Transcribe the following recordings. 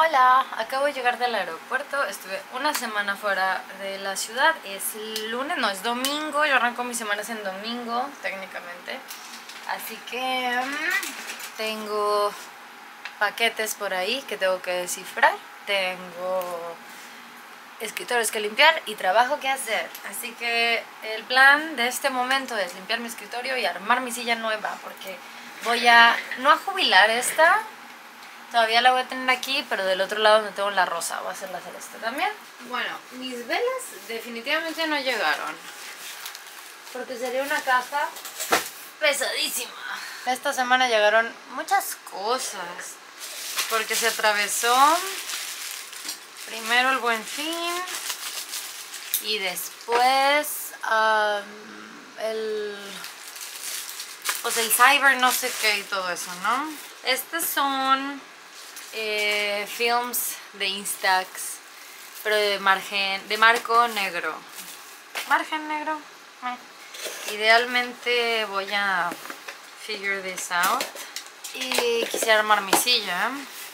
Hola, acabo de llegar del aeropuerto, estuve una semana fuera de la ciudad, es lunes, no, es domingo, yo arranco mis semanas en domingo, técnicamente, así que tengo paquetes por ahí que tengo que descifrar, tengo escritorios que limpiar y trabajo que hacer, así que el plan de este momento es limpiar mi escritorio y armar mi silla nueva, porque voy a, no a jubilar esta. Todavía la voy a tener aquí, pero del otro lado donde tengo la rosa, voy a hacer la celeste también. Bueno, mis velas definitivamente no llegaron, porque sería una caja pesadísima. Esta semana llegaron muchas cosas, porque se atravesó primero el Buen Fin y después pues el Cyber no sé qué y todo eso, ¿no? Estos son films de Instax, pero de marco negro. ¿Margen negro? Idealmente voy a figure this out. Y quisiera armar mi silla.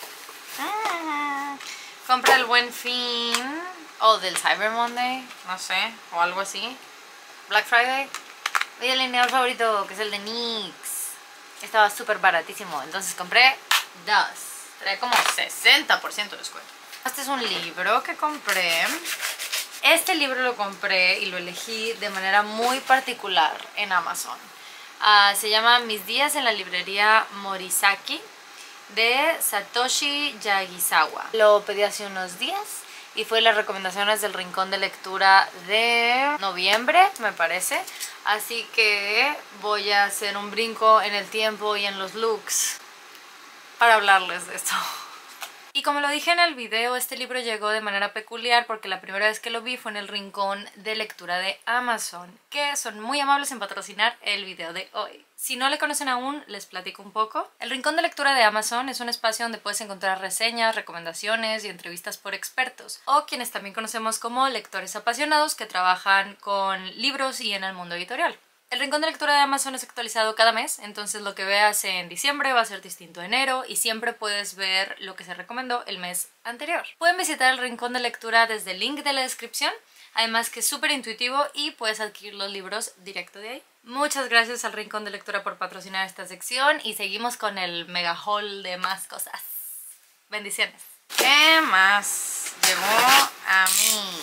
Compré el Buen Fin o del Cyber Monday, no sé, o algo así. Black Friday. Y el lineal favorito, que es el de NYX. Estaba súper baratísimo, entonces compré dos. Trae como 60% de descuento. Este es un libro que compré. Este libro lo compré y lo elegí de manera muy particular en Amazon. Se llama Mis días en la librería Morisaki de Satoshi Yagisawa. Lo pedí hace unos días y fue las recomendaciones del Rincón de Lectura de noviembre, me parece. Así que voy a hacer un brinco en el tiempo y en los looks para hablarles de esto. Y como lo dije en el video, este libro llegó de manera peculiar porque la primera vez que lo vi fue en el Rincón de Lectura de Amazon, que son muy amables en patrocinar el video de hoy. Si no le conocen aún, les platico un poco. El Rincón de Lectura de Amazon es un espacio donde puedes encontrar reseñas, recomendaciones y entrevistas por expertos, o quienes también conocemos como lectores apasionados que trabajan con libros y en el mundo editorial. El Rincón de Lectura de Amazon es actualizado cada mes, entonces lo que veas en diciembre va a ser distinto en enero y siempre puedes ver lo que se recomendó el mes anterior. Pueden visitar el Rincón de Lectura desde el link de la descripción, además que es súper intuitivo y puedes adquirir los libros directo de ahí. Muchas gracias al Rincón de Lectura por patrocinar esta sección y seguimos con el mega haul de más cosas. Bendiciones. ¿Qué más llegó a mí?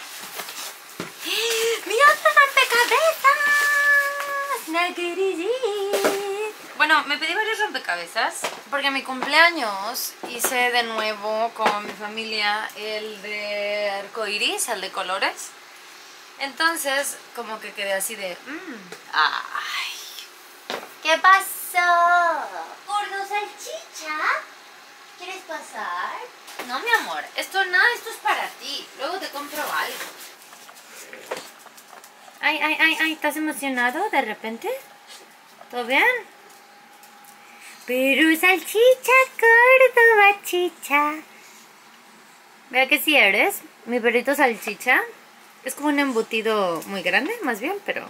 ¡Mira otro rompecabezas! Bueno, me pedí varios rompecabezas porque en mi cumpleaños hice de nuevo con mi familia el de arcoiris, el de colores. Entonces, como que quedé así de... ¡Ay! ¿Qué pasó? ¿Gordo salchicha? ¿Quieres pasar? No, mi amor, esto es para ti. Luego te compro algo. Ay, ¿estás emocionado de repente? ¿Todo bien? Pero salchicha, Córdoba, chicha. Vea que si eres mi perrito salchicha. Es como un embutido muy grande, más bien, pero...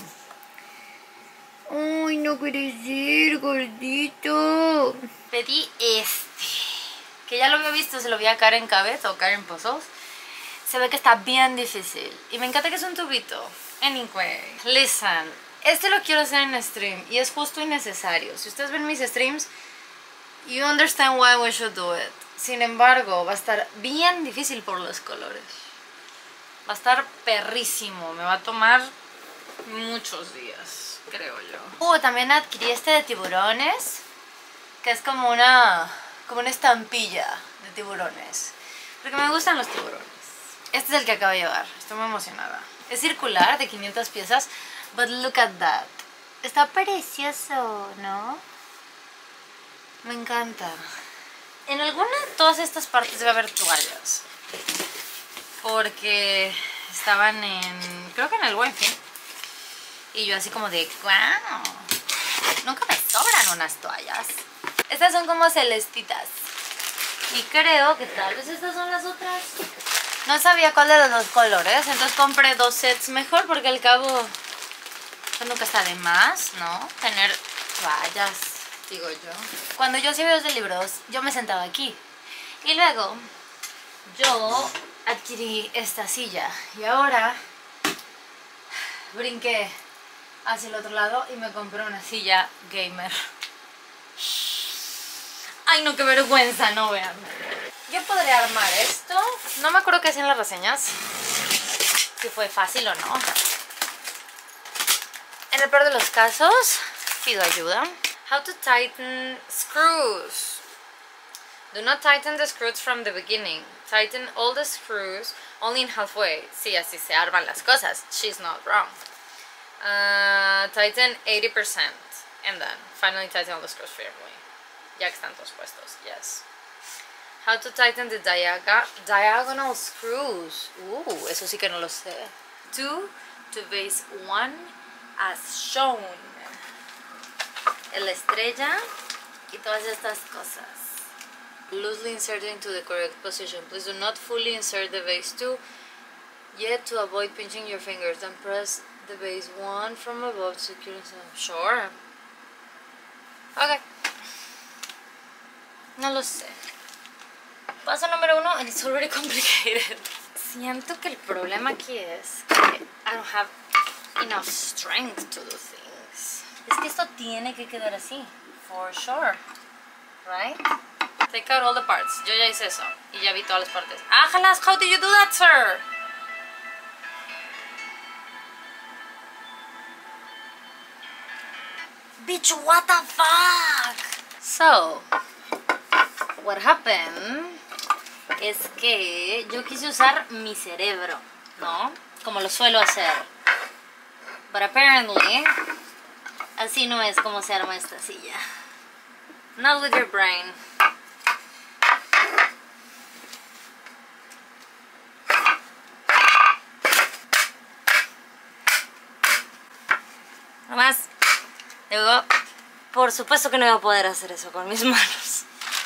¡Ay, no quieres ir, gordito! Pedí este, que ya lo había visto, se lo vi a Karen Cabez o Karen Pozos. Se ve que está bien difícil. Y me encanta que es un tubito. Anyway, listen. Este lo quiero hacer en stream y es justo y necesario. Si ustedes ven mis streams, you understand why we should do it. Sin embargo, va a estar bien difícil por los colores. Va a estar perrísimo. Me va a tomar muchos días, creo yo. También adquirí este de tiburones, que es como una estampilla de tiburones. Porque me gustan los tiburones. Este es el que acabo de llevar, estoy muy emocionada. Es circular, de 500 piezas, but look at that. Está precioso, ¿no? Me encanta. En alguna de todas estas partes debe haber toallas. Porque estaban creo que en el Buen Fin. Y yo así como de, wow. Nunca me sobran unas toallas. Estas son como celestitas. Y creo que tal vez estas son las otras. No sabía cuál de los dos colores, entonces compré dos sets mejor porque al cabo pues nunca está de más, ¿no? Tener toallas, digo yo. Cuando yo hacía videos de libros, yo me sentaba aquí. Y luego yo adquirí esta silla y ahora brinqué hacia el otro lado y me compré una silla gamer. Ay, no, qué vergüenza, no vean. Yo podría armar esto. No me acuerdo qué hacían las reseñas, si fue fácil o no. En el peor de los casos, pido ayuda. How to tighten screws. Do not tighten the screws from the beginning. Tighten all the screws only in halfway. Sí, así se arman las cosas. She's not wrong. Tighten 80% and then finally tighten all the screws firmly. Ya que están todos puestos, yes. How to tighten the diagonal screws. Eso sí que no lo sé. 2 to base 1 as shown. La estrella y todas estas cosas. Loosely insert into the correct position. Please do not fully insert the base 2 yet to avoid pinching your fingers. Then press the base 1 from above, securing some. Sure. Okay. No lo sé. Paso número 1, and it's already complicated. Siento que el problema aquí es que I don't have enough strength to do things. Es que esto tiene que quedar así, for sure, right? Take out all the parts. Yo ya hice eso y ya vi todas las partes. ¡Ájalas! How did you do that, sir? Bitch, what the fuck? So, what happened es que yo quise usar mi cerebro, ¿no? Como lo suelo hacer. But apparently, así no es como se arma esta silla. Not with your brain. Nomás, digo, por supuesto que no iba a poder hacer eso con mis manos.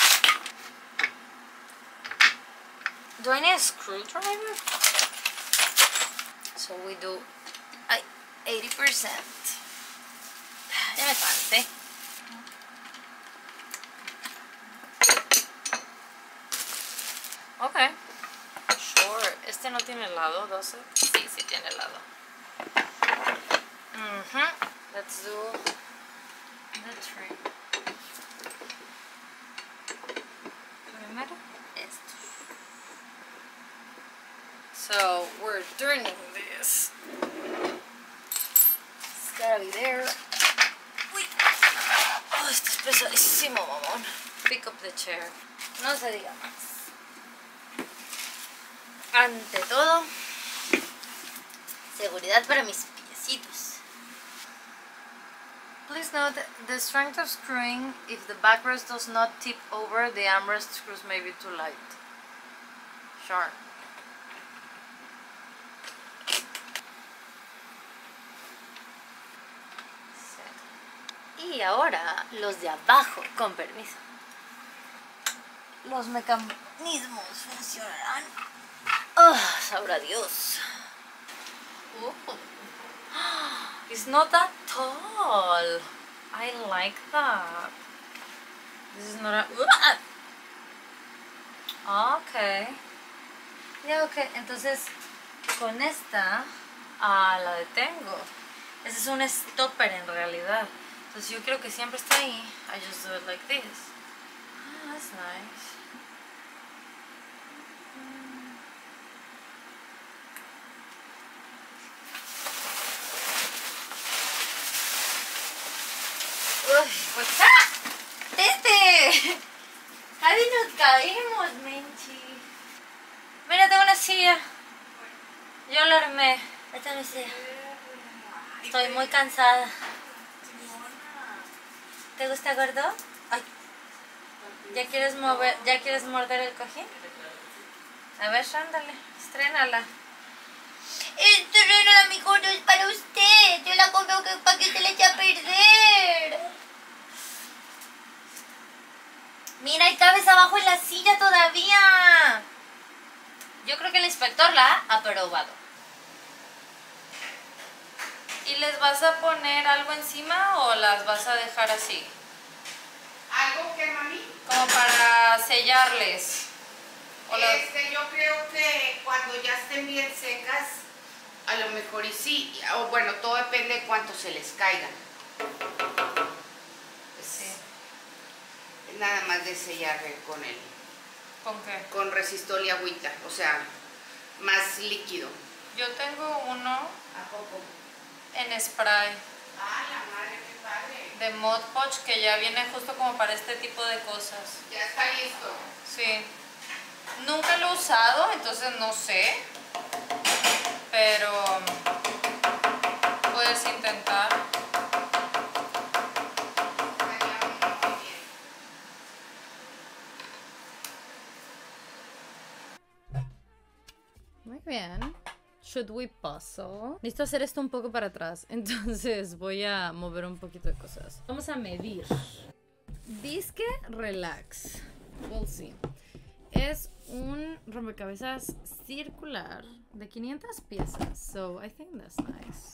Do I need a screwdriver? So we do 80%. Ya me cansé. Ok. Sure. Este no tiene lado, 12. Sí, sí tiene lado. Let's do the trim. Primero esto. So we're turning this. It's gotta be there. Uy. Oh, esto es pesadísimo, mamón. Pick up the chair. No se diga más. Ante todo, seguridad para mis piecitos. Please note the strength of screwing. If the backrest does not tip over, the armrest screws may be too light. Sure. Y ahora los de abajo, con permiso. Los mecanismos funcionarán. Oh, sabrá Dios. It's not that tall. I like that. This is not a... Okay. Ya, ok. Entonces, con esta la detengo. Ese es un stopper en realidad. Entonces yo quiero que siempre esté ahí. I just do it like this. Ah, that's nice. What's that? Casi nos caímos, Menchi. Mira, tengo una silla. Yo la armé. Esta es mi silla. Estoy muy cansada. ¿Te gusta, gordo? Ay. ¿Ya quieres morder el cojín? A ver, ándale, estrénala. Esto no es mi gordo, es para usted. Yo la compro para que usted le eche a perder. Mira, hay cabezas abajo en la silla todavía. Yo creo que el inspector la ha aprobado. ¿Y les vas a poner algo encima o las vas a dejar así? ¿Algo que, mami? Como para sellarles. Yo creo que cuando ya estén bien secas, a lo mejor y sí, o bueno, todo depende de cuánto se les caigan. Sí. Es nada más de sellar con él. ¿Con qué? Con resistol y agüita, o sea, más líquido. Yo tengo uno ¿A poco? en spray. Ah, la madre, qué padre. De Mod Podge, que ya viene justo como para este tipo de cosas. Ya está listo. Sí. Nunca lo he usado, entonces no sé. Pero puedes intentar. Muy bien. Should we puzzle? Necesito hacer esto un poco para atrás, entonces voy a mover un poquito de cosas. Vamos a medir. Disque relax. We'll see. Es un rompecabezas circular de 500 piezas. So I think that's nice.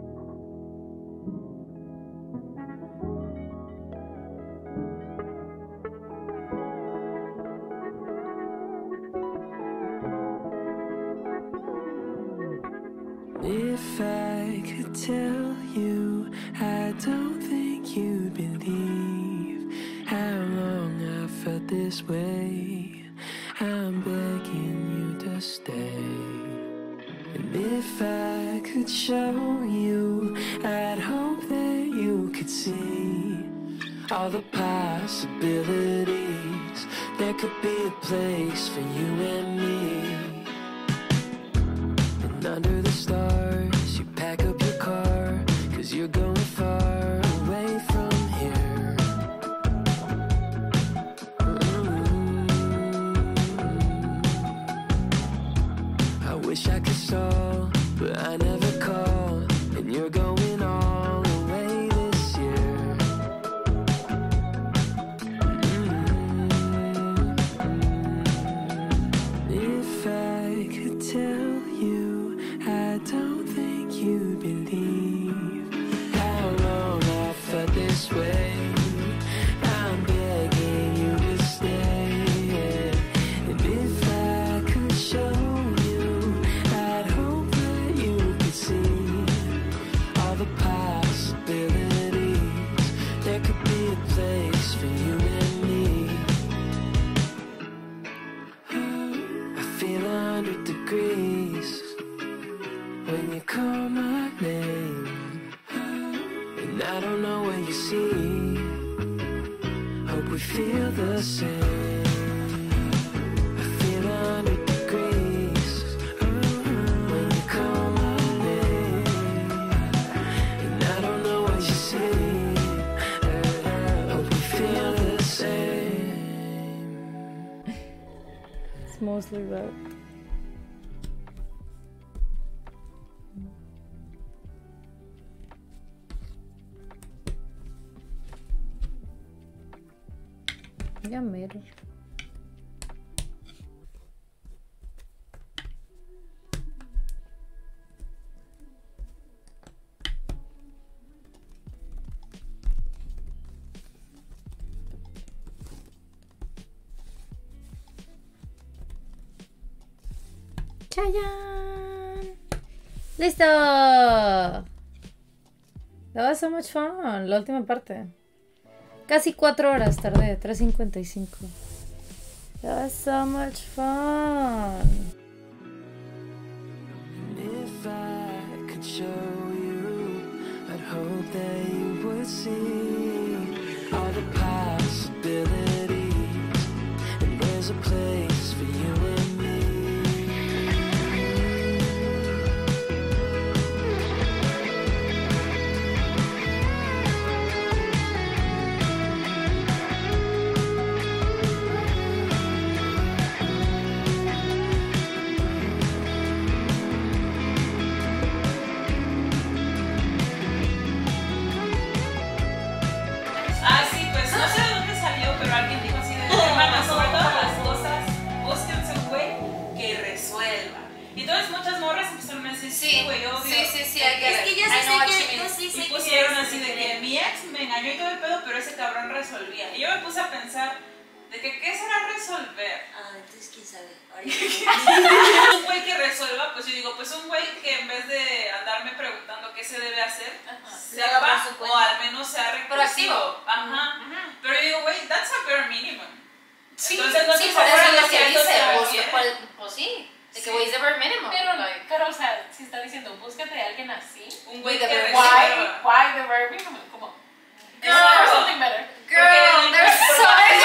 If I could tell you, I don't think you'd believe how long I felt this way. I'm begging you to stay. And if I could show you, I'd hope that you could see all the possibilities. There could be a place for you and me. And under the stars, you pack up your car, 'cause you're going far away from here. I wish I could stall, but I never call. And you're going all the way this year. If I could tell you, I don't think you'd believe how long I felt this way. I'm begging you to stay. And if I could show you, I'd hope that you could see all the possibilities. There could be a place for you and me. I feel 100 degrees when you call my name, and I don't know what you see. Hope we feel the same. I feel 100 degrees when you call my name, and I don't know what you see. Hope we feel the same. It's mostly that. Ya mero. ¡Chayan! ¡Listo! That was so much fun. La última parte. Casi 4 horas tardé, 3:55. That was so much fun. And if I could show you, I'd hope that you would see all the possibilities. And there's a place for you and me. Ah, sí, pues no sé de dónde salió, pero alguien dijo así de hermana, sobre todas las cosas, búsquense un güey que resuelva. Y entonces muchas morras empezaron a decir, sí, güey, obvio. Sí, Es I que get it. ya I know what you mean. y pusieron así de que mi ex me engañó y todo el pedo, pero ese cabrón resolvía. Y yo me puse a pensar, De que, ¿qué será resolver? Ah, entonces quién sabe. Ahorita. Un güey que resuelva, pues yo digo, pues un güey que en vez de andarme preguntando qué se debe hacer, Lo haga por sepa su cuenta. o al menos sea Proactivo. recursivo. Ajá. Pero yo digo, güey, that's a bare minimum. Sí, Entonces, no Sí, sé por si eso fuera es lo lo que que esto dice. se Pues, refiere. pues sí. De que Sí. güey es the bare minimum. Pero, o sea, si está diciendo, búscate a alguien así. Un güey de que bare resuelva. Why the verb minimum? Como, Girl. something better. Girl, there's so many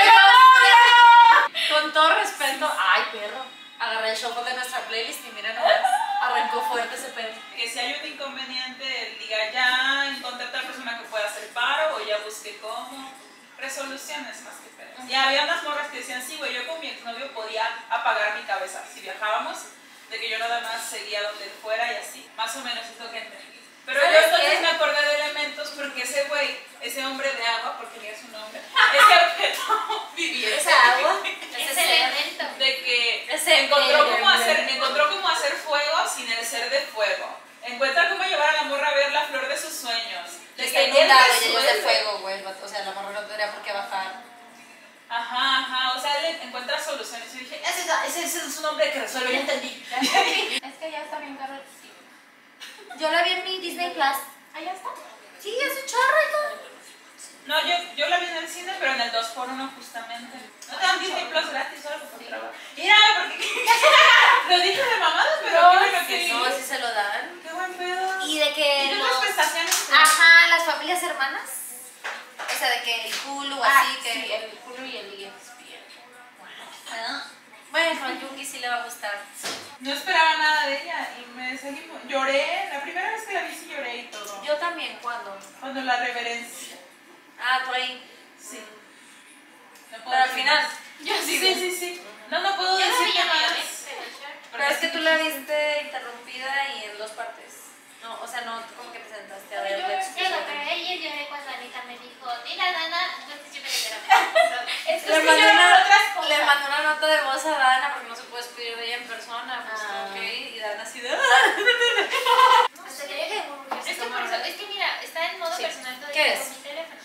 Con todo respeto, ay perro, agarré el shuffle de nuestra playlist y mira nomás, arrancó fuerte ese pedo. Que si hay un inconveniente, él diga ya, encontré a otra persona que pueda hacer paro o ya busqué cómo. Resoluciones más que pedos. Y había unas morras que decían, sí, güey, yo con mi exnovio podía apagar mi cabeza si viajábamos, de que yo nada más seguía donde él fuera y así. Más o menos es lo que entendí. Pero yo ¿Sabes entonces qué? me acordé de elementos porque ese güey, ese hombre de agua, porque ni es su nombre, ese objeto viviente. Esa agua, Es ese el ser, elemento. De que Ese encontró cómo hacer fuego sin el ser de fuego. Encuentra cómo llevar a la morra a ver la flor de sus sueños. De está que él inundado y ellos de resuelve. fuego, güey, o sea, la morra no tendría por qué bajar. Ajá, o sea, él encuentra soluciones. Y dije, ese es un hombre que resuelve, ya entendí. Es que ya está bien caro el cine. Yo la vi en mi Disney Plus. Ahí está. Sí, es un chorro y todo. No, yo la vi en el cine, pero en el 2x1 justamente. ¿No te dan Disney Plus gratis o algo por trabajo? Mira, porque lo dije de mamadas, pero No, qué bueno que sí. No, sí se lo dan. Qué buen pedo. Y de que ¿Y tú los- las prestaciones? Ajá, las familias hermanas. O sea, de que el Hulu, así que... Sí, el Hulu y el ESPN. Ah, bueno, a Yungi sí le va a gustar. No esperaba nada de ella y me salí. Lloré, la primera vez que la vi sí lloré y todo. Yo también, ¿cuándo? Cuando la reverencia. Ah, tú ahí. Sí. No puedo Pero al decir final. más. Sí. No puedo Yo no decir veía más. violencia. Pero es que tú la viste interrumpida y en dos partes. No, o sea, no como que te sentaste a ver la Yo lo exposición. pegué y lloré cuando Anita me dijo, mira, Dana, entonces yo me enteré. Es que Le sí mandé, lloraron otras cosas. le mandé una nota de voz a Dana porque no se puede despedir de ella en persona. Pues Ah. ok, y Dana así de... Hasta que yo quedé muy orgullosa. Es que por eso, es que mira, está en modo Sí. personal todo ¿Qué el es? con mi teléfono.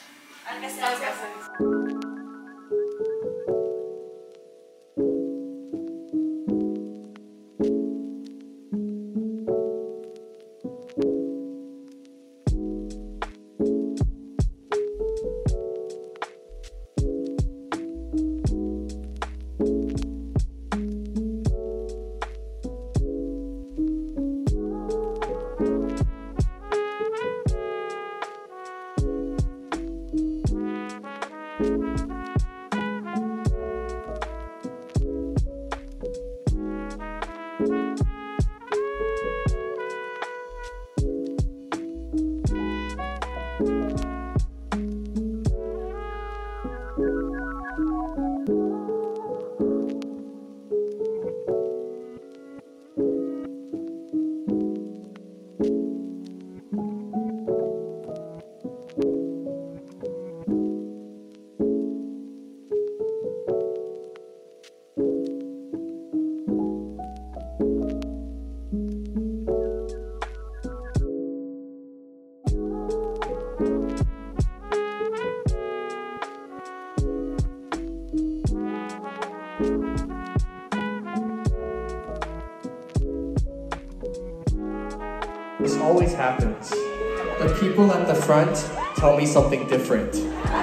This always happens. The people at the front tell me something different.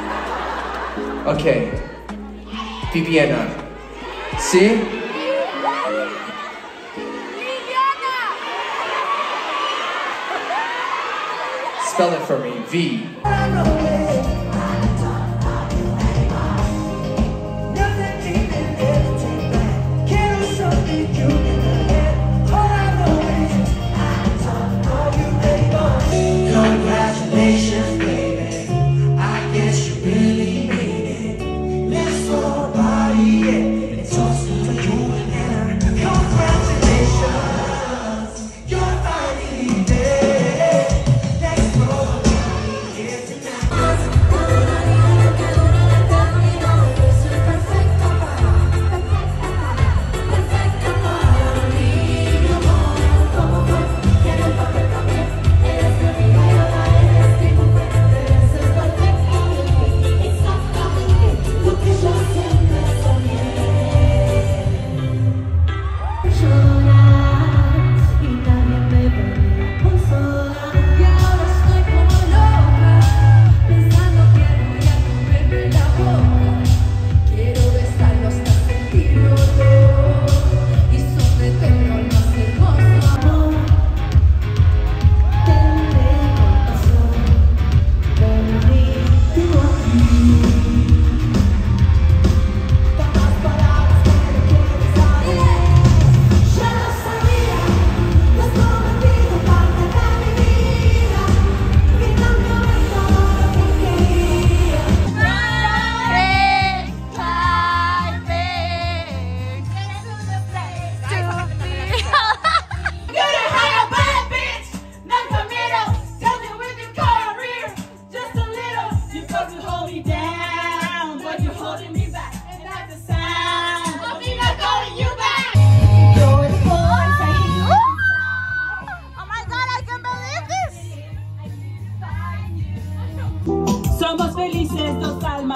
Okay. Viviana. See? Spell it for me. V. Congratulations, baby. I guess you really mean it. Let's throw a party, yeah. It's awesome for you and Anna. Congratulations, you're finally dead. Let's throw a party here tonight.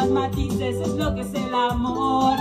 matices, es lo que es el amor.